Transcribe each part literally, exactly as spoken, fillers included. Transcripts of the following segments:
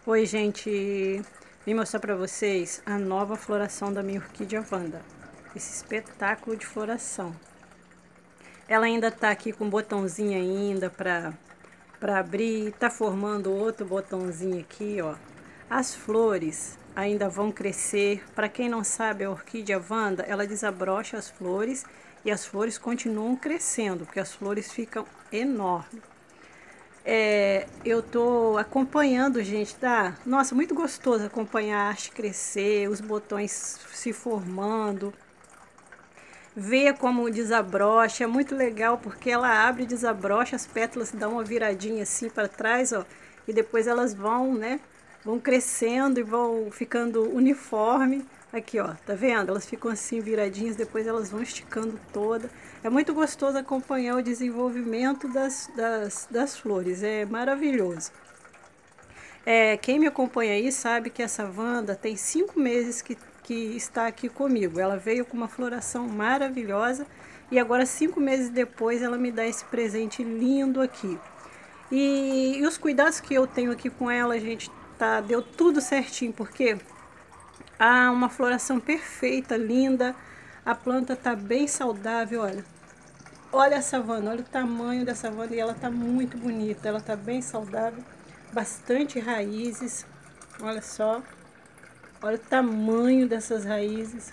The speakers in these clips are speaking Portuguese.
Oi, gente, vim mostrar para vocês a nova floração da minha orquídea Wanda. Esse espetáculo de floração. Ela ainda tá aqui com botãozinho ainda para para abrir, tá formando outro botãozinho aqui, ó. As flores ainda vão crescer. Para quem não sabe, a orquídea Wanda, ela desabrocha as flores e as flores continuam crescendo, porque as flores ficam enormes. É, eu tô acompanhando, gente, tá? Nossa, muito gostoso acompanhar a haste crescer, os botões se formando, ver como desabrocha. É muito legal porque ela abre e desabrocha, as pétalas dão uma viradinha assim para trás, ó, e depois elas vão, né? Vão crescendo e vão ficando uniforme. Aqui, ó, tá vendo? Elas ficam assim viradinhas, depois elas vão esticando toda. É muito gostoso acompanhar o desenvolvimento das, das, das flores, é maravilhoso. É, quem me acompanha aí sabe que essa Wanda tem cinco meses que, que está aqui comigo. Ela veio com uma floração maravilhosa e agora, cinco meses depois, ela me dá esse presente lindo aqui. E, e os cuidados que eu tenho aqui com ela, gente, tá, deu tudo certinho, porque há uma floração perfeita, linda. A planta tá bem saudável, olha. Olha essa Wanda, olha o tamanho dessa Wanda e ela tá muito bonita. Ela tá bem saudável, bastante raízes. Olha só, olha o tamanho dessas raízes.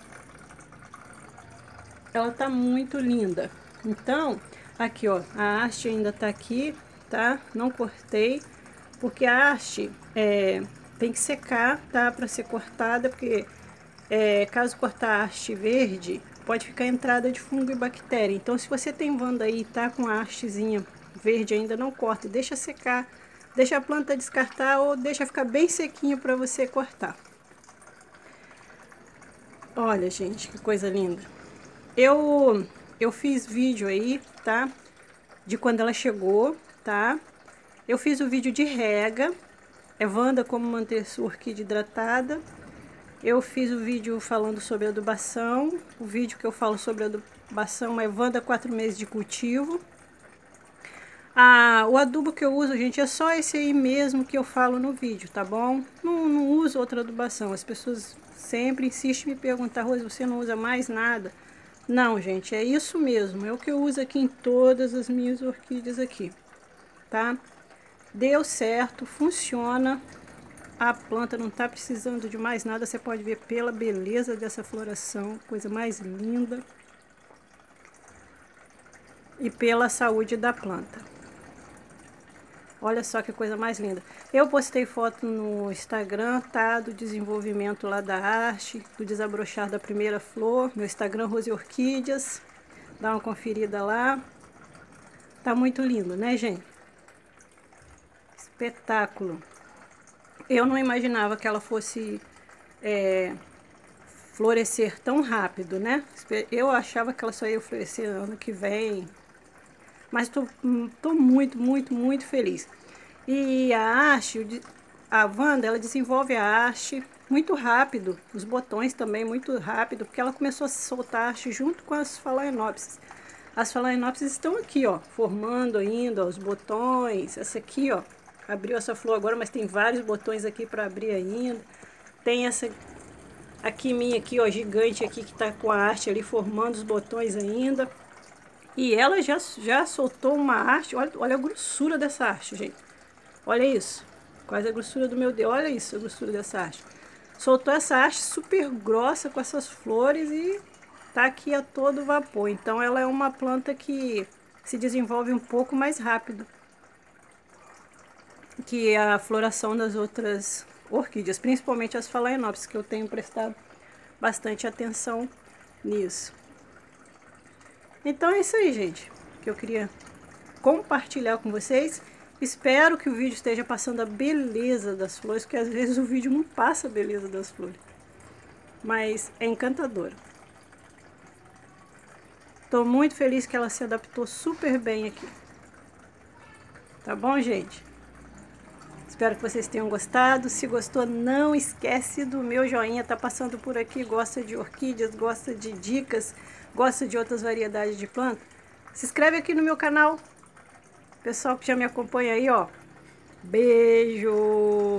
Ela tá muito linda. Então, aqui ó, a haste ainda tá aqui, tá? Não cortei, porque a haste é, tem que secar, tá? Para ser cortada, porque é, caso cortar a haste verde, pode ficar entrada de fungo e bactéria. Então, se você tem Wanda aí e tá com a hastezinha verde ainda, não corta, deixa secar, deixa a planta descartar ou deixa ficar bem sequinho para você cortar. Olha, gente, que coisa linda. Eu eu fiz vídeo aí, tá? De quando ela chegou, tá? Eu fiz o vídeo de rega, é Wanda como manter sua orquídea hidratada. Eu fiz o vídeo falando sobre adubação. O vídeo que eu falo sobre adubação é Wanda quatro meses de cultivo. Ah, o adubo que eu uso, gente, é só esse aí mesmo que eu falo no vídeo, tá bom? Não, não uso outra adubação. As pessoas sempre insistem em me perguntar, Rose, você não usa mais nada? Não, gente, é isso mesmo. É o que eu uso aqui em todas as minhas orquídeas aqui, tá? Deu certo, funciona. A planta não tá precisando de mais nada. Você pode ver pela beleza dessa floração, coisa mais linda. E pela saúde da planta. Olha só que coisa mais linda. Eu postei foto no Instagram, tá? Do desenvolvimento lá da haste, do desabrochar da primeira flor. Meu Instagram, Rose Orquídeas. Dá uma conferida lá. Tá muito lindo, né, gente? Espetáculo. Eu não imaginava que ela fosse é, florescer tão rápido, né? Eu achava que ela só ia florescer ano que vem. Mas tô, tô muito, muito, muito feliz. E a haste, a Wanda, ela desenvolve a haste muito rápido. Os botões também muito rápido, porque ela começou a soltar a haste junto com as phalaenopsis. As phalaenopsis estão aqui, ó, formando ainda ó, os botões. Essa aqui, ó, abriu essa flor agora, mas tem vários botões aqui para abrir ainda. Tem essa aqui minha aqui, ó, gigante aqui que tá com a haste ali formando os botões ainda. E ela já, já soltou uma haste. Olha, olha a grossura dessa haste, gente. Olha isso. Quase a grossura do meu dedo. Olha isso, a grossura dessa haste. Soltou essa haste super grossa com essas flores e tá aqui a todo vapor. Então ela é uma planta que se desenvolve um pouco mais rápido que a floração das outras orquídeas, principalmente as phalaenopsis, que eu tenho prestado bastante atenção nisso. Então é isso aí, gente, que eu queria compartilhar com vocês. Espero que o vídeo esteja passando a beleza das flores, porque às vezes o vídeo não passa a beleza das flores. Mas é encantadora. Estou muito feliz que ela se adaptou super bem aqui. Tá bom, gente? Espero que vocês tenham gostado. Se gostou, não esquece do meu joinha. Tá passando por aqui, gosta de orquídeas, gosta de dicas, gosta de outras variedades de planta. Se inscreve aqui no meu canal. Pessoal que já me acompanha aí, ó. Beijo!